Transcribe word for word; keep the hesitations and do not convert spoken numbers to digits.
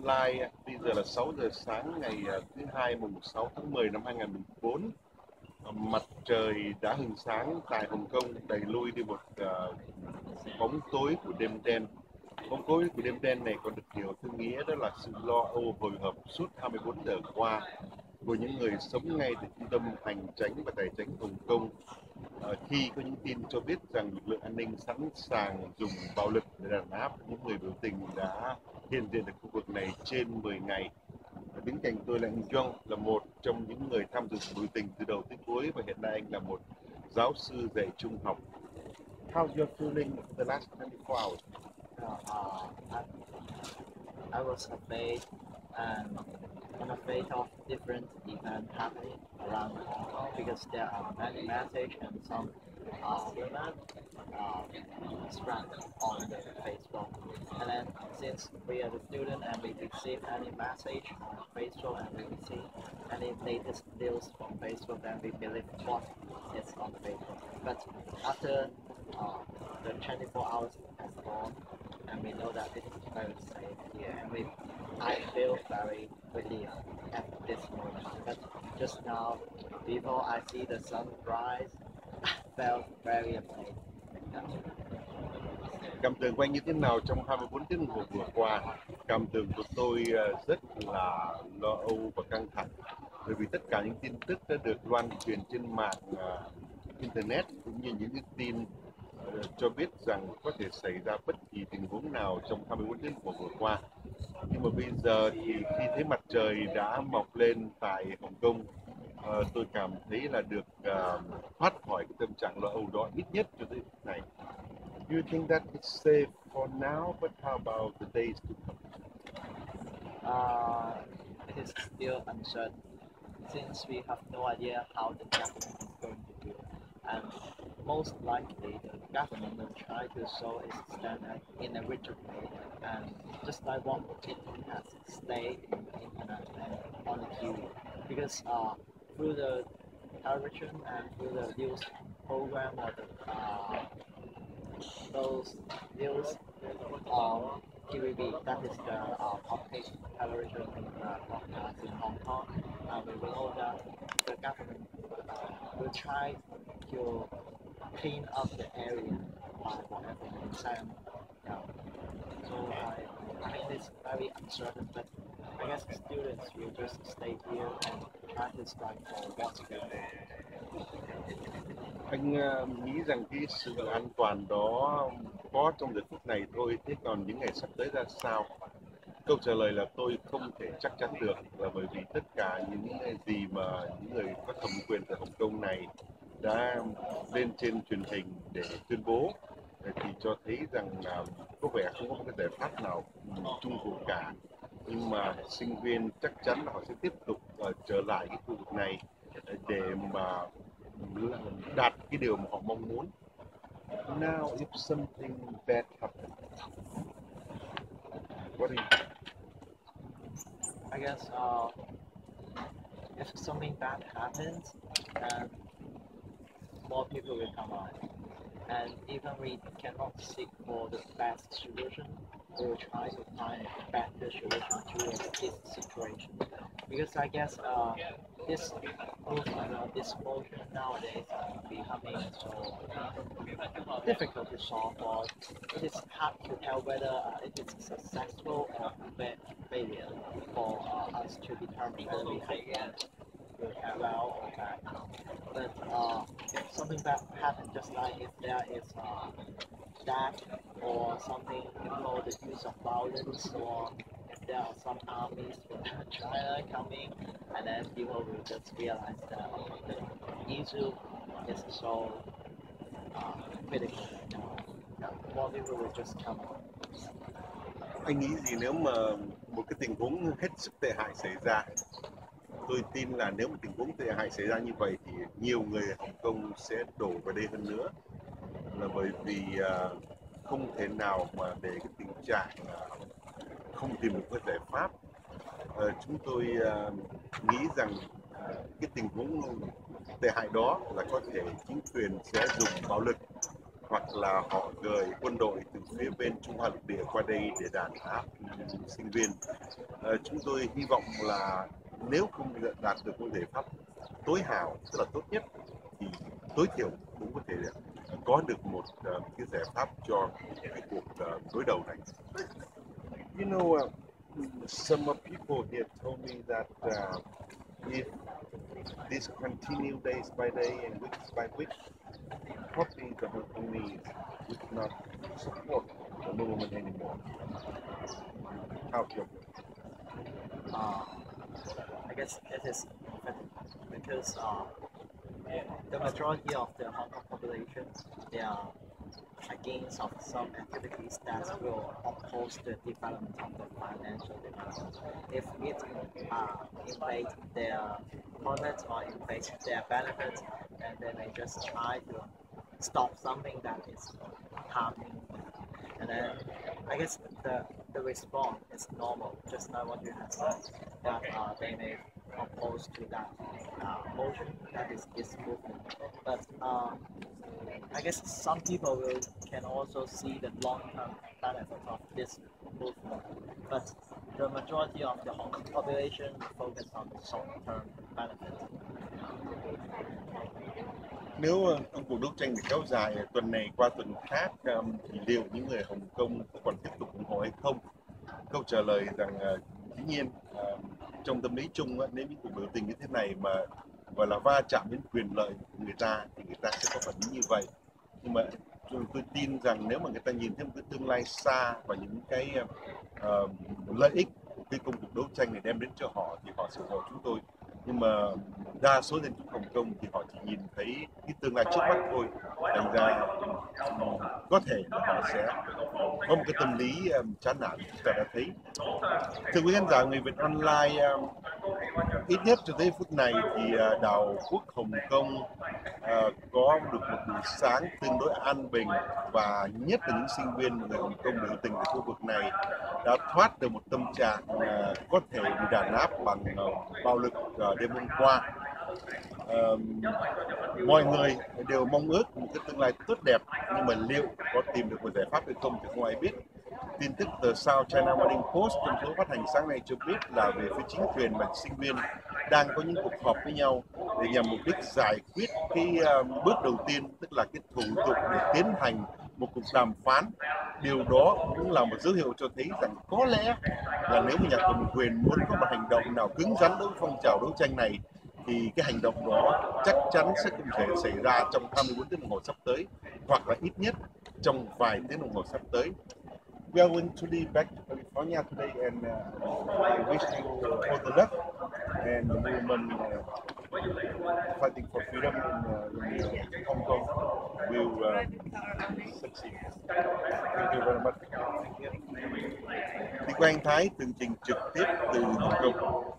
Live. Bây giờ là sáu giờ sáng ngày à, thứ hai mùng sáu tháng mười năm hai nghìn không trăm mười bốn. À, mặt trời đã hừng sáng tại Hồng Kông, đẩy lui đi một à, bóng tối của đêm đen. Bóng tối của đêm đen này còn được hiểu theo nghĩa đó là sự lo âu hồi hộp suốt hai mươi bốn giờ qua của những người sống ngay tại trung tâm hành chánh và tài chánh Hồng Kông. À, khi có những tin cho biết rằng lực lượng an ninh sẵn sàng dùng bạo lực để đàn áp những người biểu tình đã hiện diện ở khu vực này trên mười ngày. Ở bên cạnh tôi là anh Jong, là một trong những người tham dự biểu tình từ đầu tới cuối, và hiện nay anh là một giáo sư dạy trung học. How's your feeling the last twenty-four hours? uh, I, I was afraid and I'm afraid of different events happening around Hong Kong because there are many messages and some uh, women uh, spread on the Facebook. And then since we are the student and we receive any message on Facebook and we receive any latest news from Facebook, then we believe what is on Facebook. But after uh, the twenty-four hours has gone, and we know that it is very safe here, and we, I feel very relieved at this moment. But just now, before I see the sunrise, I felt very afraid. Cảm tưởng của anh như thế nào trong hai mươi bốn tiếng đồng hồ vừa qua? Cảm tưởng của tôi uh, rất là lo âu và căng thẳng, bởi vì tất cả những tin tức đã được loan truyền trên mạng uh, internet, cũng như những cái tin uh, cho biết rằng có thể xảy ra bất kỳ tình huống nào trong hai mươi bốn tiếng đồng hồ vừa qua. Nhưng mà bây giờ thì khi thấy mặt trời đã mọc lên tại Hồng Kông, uh, tôi cảm thấy là được uh, thoát khỏi cái tâm trạng lo âu đó, ít nhất cho tới lúc này. Do you think that it's safe for now, but how about the days to come? Uh, it is still uncertain since we have no idea how the government is going to do. And most likely the government will try to show its standard in a rigid way, and just like what it has stayed in the internet and on the T V. Because uh, through the television and through the news program or the uh, those news on T V B, that is the uh, public television uh, broadcast in Hong Kong, and we know that the government uh, will try to clean up the area by whatever consent. Yeah. So I, I mean it's very uncertain, but I guess students will just stay here and try to strive for what's going on. Anh uh, nghĩ rằng cái sự an toàn đó có trong giờ phút này thôi, thế còn những ngày sắp tới ra sao? Câu trả lời là tôi không thể chắc chắn được, là bởi vì tất cả những gì mà những người có thẩm quyền tại Hồng Kông này đã lên trên truyền hình để tuyên bố thì cho thấy rằng là có vẻ không có một cái giải pháp nào chung cuộc cả. Nhưng mà sinh viên chắc chắn là họ sẽ tiếp tục uh, trở lại cái khu vực này để mà đạt cái điều mà họ mong muốn. Now, if something bad happens, what do you think? I guess uh, if something bad happens, then more people will come out. And even we cannot seek for the best solution, we will try to find a better solution towards this situation. Because I guess uh, this movement or this motion nowadays are becoming so difficult to solve, or it is hard to tell whether uh, it is successful or fa- failure for uh, us to determine whether we have will have well or bad. But uh, if something bad happens, just like if there is uh, death or something, you know, the use of violence, or if there are some armies from China coming, and then people will just realize that oh, the issue is so uh, critical. You know, yeah, more people will just come out. Anh nghĩ gì nếu mà một cái tình huống hết sức tệ hại xảy ra? Tôi tin là nếu một tình huống tệ hại xảy ra như vậy thì nhiều người ở Hồng Kông sẽ đổ vào đây hơn nữa, là bởi vì uh, không thể nào mà để cái tình trạng uh, không tìm được cái giải pháp. Uh, chúng tôi uh, nghĩ rằng uh, cái tình huống tệ hại đó là có thể chính quyền sẽ dùng bạo lực hoặc là họ gửi quân đội từ phía bên Trung Hoa lục địa qua đây để đàn áp sinh viên. Ờ, chúng tôi hy vọng là nếu không đạt được một giải pháp tối hảo, tức là tốt nhất, thì tối thiểu cũng có thể có được một uh, cái giải pháp cho cái cuộc uh, đối đầu này. You know, uh, some of people here told me that uh, if this continue days by day and weeks by week, probably the Hong Kongese would not support the movement anymore. How do you? Uh, I guess it is because uh, the majority of the Hong Kong population, they are against of some activities that will oppose the development of the financial development. If it uh, invade their products or invade their benefits, and then they just try to stop something that is harming them. And then I guess the, the response is normal, just like what you have said, that uh, they may oppose to that uh, motion, that is this movement. But um, I guess some people will, can also see the long-term benefit of this movement. But the majority of the Hong Kong population focus on the short-term benefit. Nếu uh, công cuộc đấu tranh được kéo dài tuần này qua tuần khác, um, thì liệu những người Hồng Kông còn tiếp tục ủng hộ hay không? Câu trả lời rằng uh, dĩ nhiên, uh, trong tâm lý chung, uh, nếu những cuộc biểu tình như thế này mà gọi là va chạm đến quyền lợi của người ta thì người ta sẽ có phản ứng như vậy. Nhưng mà tôi tin rằng nếu mà người ta nhìn thấy một cái tương lai xa và những cái uh, lợi ích của cái công cuộc đấu tranh này đem đến cho họ thì họ sẽ ủng hộ chúng tôi. Nhưng mà đa số dân chúng Hồng Kông thì họ chỉ nhìn thấy cái tương lai trước mắt thôi, thành ra um, có thể là họ sẽ có một cái tâm lý um, chán nản chúng ta đã thấy. Thưa quý khán giả người Việt Online, um, ít nhất cho tới phút này thì uh, đảo quốc Hồng Kông uh, có được một buổi sáng tương đối an bình, và nhất là những sinh viên người Hồng Kông biểu tình ở khu vực này đã thoát được một tâm trạng uh, có thể bị đàn áp bằng uh, bạo lực uh, đêm hôm qua. Uh, mọi người đều mong ước một cái tương lai tốt đẹp, nhưng mà liệu có tìm được một giải pháp hay không thì không ai biết. Tin tức từ South China Morning Post trong số phát hành sáng nay cho biết là về phía chính quyền và sinh viên đang có những cuộc họp với nhau để nhằm mục đích giải quyết cái uh, bước đầu tiên, tức là cái thủ tục để tiến hành một cuộc đàm phán. Điều đó cũng là một dấu hiệu cho thấy rằng có lẽ là nếu mà nhà cầm quyền muốn có một hành động nào cứng rắn đối với phong trào đấu tranh này thì cái hành động đó chắc chắn sẽ không thể xảy ra trong hai mươi bốn tiếng đồng hồ sắp tới, hoặc là ít nhất trong vài tiếng đồng hồ sắp tới. We are going to leave back to California today, and uh, I wish you all the luck and the movement uh, fighting for freedom in, uh, in uh, Hong Kong will uh, succeed. Thank you very much. Đi qua Anh Thái, tường trình trực tiếp từ Hồng Kông.